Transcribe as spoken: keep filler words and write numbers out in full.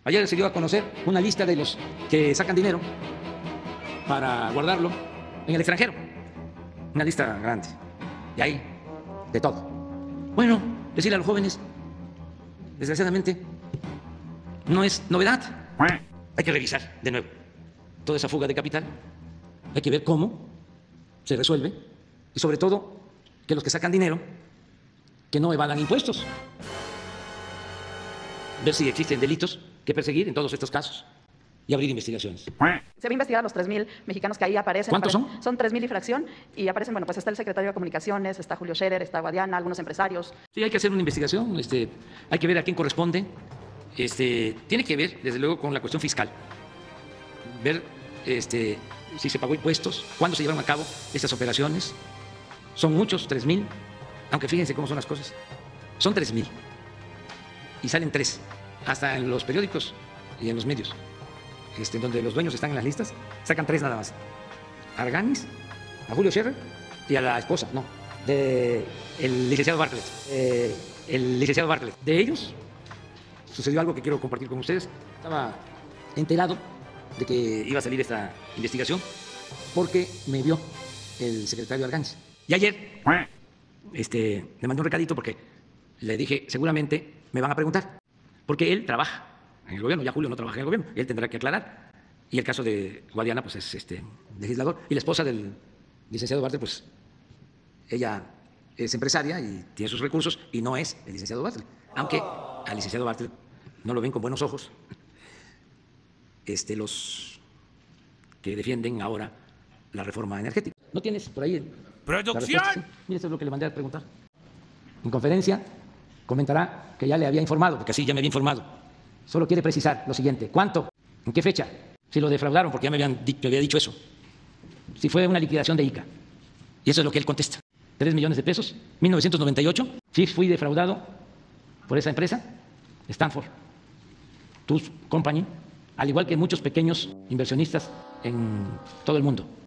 Ayer se dio a conocer una lista de los que sacan dinero para guardarlo en el extranjero. Una lista grande. Y ahí, de todo. Bueno, decirle a los jóvenes, desgraciadamente, no es novedad. Hay que revisar de nuevo toda esa fuga de capital. Hay que ver cómo se resuelve y sobre todo que los que sacan dinero que no evadan impuestos. Ver si existen delitos que perseguir en todos estos casos y abrir investigaciones. Se va a investigar a los tres mil mexicanos que ahí aparecen. ¿Cuántos aparecen, son? Son tres mil y fracción y aparecen, bueno, pues está el secretario de Comunicaciones, está Julio Scherer, está Guadiana, algunos empresarios. Sí, hay que hacer una investigación, este, hay que ver a quién corresponde. Este, tiene que ver, desde luego, con la cuestión fiscal. Ver este, si se pagó impuestos, cuándo se llevaron a cabo estas operaciones. Son muchos, tres mil, aunque fíjense cómo son las cosas. Son tres mil y salen tres, hasta en los periódicos y en los medios. Este, donde los dueños están en las listas, sacan tres nada más. A Arganis, a Julio Scherer y a la esposa, no, de el licenciado Bartlett. Eh, el licenciado Bartlett. De ellos sucedió algo que quiero compartir con ustedes. Estaba enterado de que iba a salir esta investigación porque me vio el secretario Arganis. Y ayer este, le mandé un recadito porque le dije, seguramente me van a preguntar, porque él trabaja en el gobierno, ya Julio no trabaja en el gobierno, él tendrá que aclarar. Y el caso de Guadiana, pues es este, legislador, y la esposa del licenciado Bartlett, pues ella es empresaria y tiene sus recursos y no es el licenciado Bartlett, aunque al licenciado Bartlett no lo ven con buenos ojos este, los que defienden ahora la reforma energética. ¿No tienes por ahí el, ¡Producción! la respuesta? Sí, mira, eso es lo que le mandé a preguntar. En conferencia comentará que ya le había informado, porque así ya me había informado. Solo quiere precisar lo siguiente: ¿cuánto? ¿En qué fecha? Si lo defraudaron, porque ya me habían me había dicho eso. Si fue una liquidación de I C A. Y eso es lo que él contesta. Tres millones de pesos, mil novecientos noventa y ocho. Sí fui defraudado por esa empresa, Stanford Tools Company, al igual que muchos pequeños inversionistas en todo el mundo.